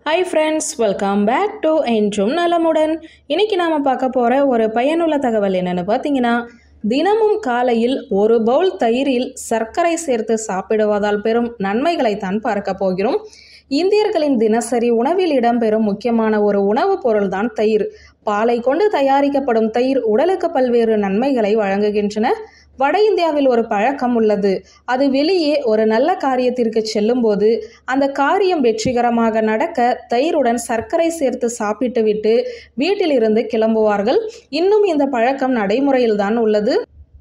Hi friends, welcome back to என்றும் நலமுடன். இன்னைக்கு நாம் பார்க்க போகிற ஒரு பயனுள்ள தகவல் என்னென்னு பார்த்தீங்கன்னா, தினமும் காலையில் ஒரு பவுல் தயிரில் சர்க்கரை சேர்த்து சாப்பிடுவதால் பெறும் நன்மைகளை தான் பார்க்க போகிறோம். இந்தியர்களின் தினசரி உணவில் இடம்பெறும் முக்கியமான ஒரு உணவுப் பொருள் தான் தயிர். பாலை கொண்டு தயாரிக்கப்படும் தயிர் உடலுக்கு பல்வேறு நன்மைகளை வழங்குகின்றன. வட இந்தியாவில் ஒரு பழக்கம் உள்ளது. அது வெளியே ஒரு நல்ல காரியத்திற்கு செல்லும் போது அந்த காரியம் வெற்றிகரமாக நடக்க தயிருடன் சர்க்கரை சேர்த்து சாப்பிட்டு விட்டு வீட்டிலிருந்து கிளம்புவார்கள். இன்னும் இந்த பழக்கம் நடைமுறையில் தான் உள்ளது.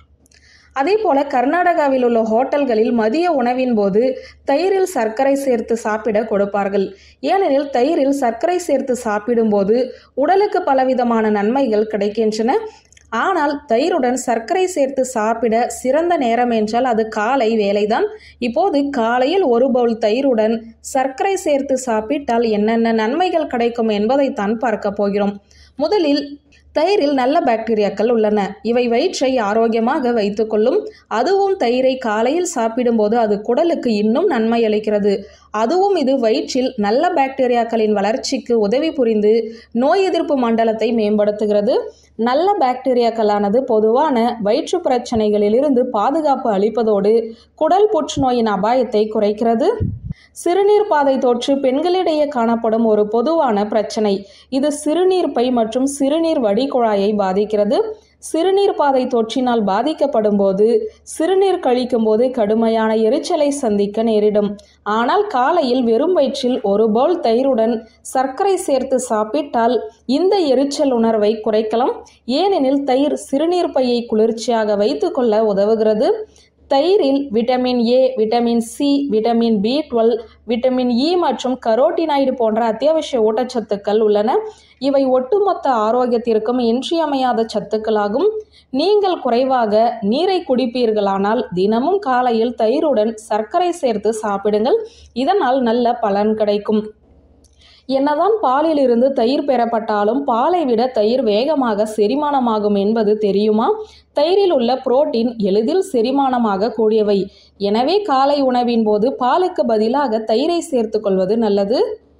அதே போல கர்நாடகாவில் உள்ள ஹோட்டல்களில் மதிய உணவின் போது தயிரில் சர்க்கரை சேர்த்து சாப்பிட கொடுப்பார்கள். ஏனெனில் தயிரில் சர்க்கரை சேர்த்து சாப்பிடும்போது உடலுக்கு பலவிதமான நன்மைகள் கிடைக்கின்றன. ஆனால் தயிருடன் சர்க்கரை சேர்த்து சாப்பிட சிறந்த நேரம் என்றால் அது காலை வேலைதான். இப்போது காலையில் ஒரு பவுல் தயிருடன் சர்க்கரை சேர்த்து சாப்பிட்டால் என்னென்ன நன்மைகள் கிடைக்கும் என்பதைத்தான் பார்க்க போகிறோம். முதலில் தயிரில் நல்ல பாக்டீரியாக்கள் உள்ளன. இவை வயிற்றை ஆரோக்கியமாக வைத்துக்கொள்ளும். அதுவும் தயிரை காலையில் சாப்பிடும்போது அது குடலுக்கு இன்னும் நன்மை அளிக்கிறது. அதுவும் இது வயிற்றில் நல்ல பாக்டீரியாக்களின் வளர்ச்சிக்கு உதவி புரிந்து நோய் எதிர்ப்பு மண்டலத்தை மேம்படுத்துகிறது. நல்ல பாக்டீரியாக்களானது பொதுவான வயிற்று பிரச்சனைகளிலிருந்து பாதுகாப்பு அளிப்பதோடு குடல் புற்றுநோயின் அபாயத்தை குறைக்கிறது. சிறுநீர் பாதை தொற்று பெண்களிடையே காணப்படும் ஒரு பொதுவான பிரச்சனை. இது சிறுநீர் பை மற்றும் சிறுநீர் வடிகுழாயை பாதிக்கிறது. சிறுநீர் பாதை தொற்றினால் பாதிக்கப்படும் போது சிறுநீர் கழிக்கும் போது கடுமையான எரிச்சலை சந்திக்க நேரிடும். ஆனால் காலையில் வெறும் வயிற்றில் ஒரு பவுல் தயிருடன் சர்க்கரை சேர்த்து சாப்பிட்டால் இந்த எரிச்சல் உணர்வை குறைக்கலாம். ஏனெனில் தயிர் சிறுநீர் பையை குளிர்ச்சியாக வைத்துக்கொள்ள உதவுகிறது. தயிரில் vitamin A, vitamin C, vitamin B12, vitamin E மற்றும் கரோட்டினாய்டு போன்ற அத்தியாவசிய ஊட்டச்சத்துக்கள் உள்ளன. இவை ஒட்டுமொத்த ஆரோக்கியத்திற்கும் இன்றியமையாத சத்துக்களாகும். நீங்கள் குறைவாக நீரை குடிப்பீர்களானால் தினமும் காலையில் தயிருடன் சர்க்கரை சேர்த்து சாப்பிடுங்கள். இதனால் நல்ல பலன் கிடைக்கும். என்னதான் பாலில் இருந்து தயிர் பெறப்பட்டாலும் பாலை விட தயிர் வேகமாக செரிமானமாகும் என்பது தெரியுமா? தயிரில் உள்ள புரோட்டீன் எளிதில் செரிமானமாக கூடியவை. எனவே காலை உணவின் போது பாலுக்கு பதிலாக தயிரை சேர்த்து கொள்வது நல்லது.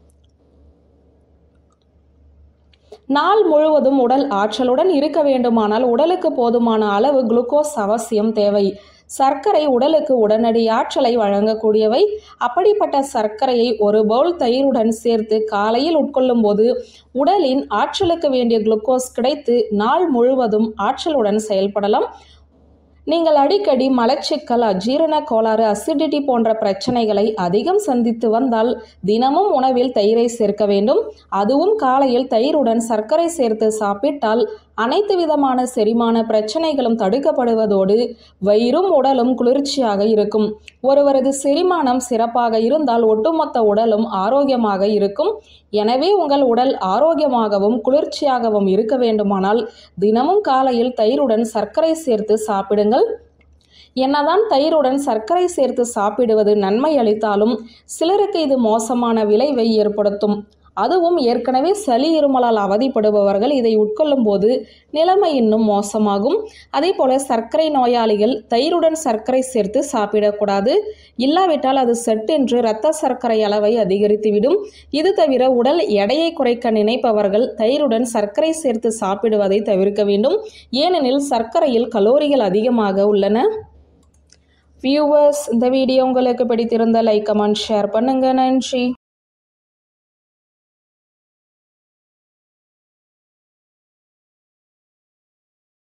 நாள் முழுவதும் உடல் ஆற்றலுடன் இருக்க வேண்டுமானால் உடலுக்கு போதுமான அளவு குளுக்கோஸ் அவசியம் தேவை. சர்க்கரை உடலுக்கு உடனடி ஆற்றலை வழங்கக்கூடியவை. அப்படிப்பட்ட சர்க்கரையை ஒரு பவுல் தயிருடன் சேர்த்து காலையில் உட்கொள்ளும் போது உடலின் ஆற்றலுக்கு வேண்டிய குளுக்கோஸ் கிடைத்து நாள் முழுவதும் ஆற்றலுடன் செயல்படலாம். நீங்கள் அடிக்கடி மலச்சிக்கல், அஜீரண கோளாறு, அசிடிட்டி போன்ற பிரச்சனைகளை அதிகம் சந்தித்து வந்தால் தினமும் உணவில் தயிரை சேர்க்க வேண்டும். அதுவும் காலையில் தயிருடன் சர்க்கரை சேர்த்து சாப்பிட்டால் அனைத்து விதமான செரிமான பிரச்சனைகளும் தடுக்கப்படுவதோடு வயிறும் உடலும் குளிர்ச்சியாக இருக்கும். ஒருவரது செரிமானம் சிறப்பாக இருந்தால் ஒட்டுமொத்த உடலும் ஆரோக்கியமாக இருக்கும். எனவே உங்கள் உடல் ஆரோக்கியமாகவும் குளிர்ச்சியாகவும் இருக்க வேண்டுமானால் தினமும் காலையில் தயிருடன் சர்க்கரை சேர்த்து சாப்பிடுங்கள். என்னதான் தயிருடன் சர்க்கரை சேர்த்து சாப்பிடுவது நன்மை அளித்தாலும் சிலருக்கு இது மோசமான விளைவை ஏற்படுத்தும். அதுவும் ஏற்கனவே சளி இருமலால் அவதிப்படுபவர்கள் இதை உட்கொள்ளும் போது நிலைமை இன்னும் மோசமாகும். அதே போல சர்க்கரை நோயாளிகள் தயிருடன் சர்க்கரை சேர்த்து சாப்பிடக்கூடாது. இல்லாவிட்டால் அது சட்டென்று இரத்த சர்க்கரை அளவை அதிகரித்துவிடும். இது தவிர உடல் எடையை குறைக்க நினைப்பவர்கள் தயிருடன் சர்க்கரை சேர்த்து சாப்பிடுவதை தவிர்க்க வேண்டும். ஏனெனில் சர்க்கரையில் கலோரிகள் அதிகமாக உள்ளன. வியூவர்ஸ், இந்த வீடியோ உங்களுக்கு பிடித்திருந்தால் லைக், கமெண்ட், ஷேர் பண்ணுங்க. நன்றி.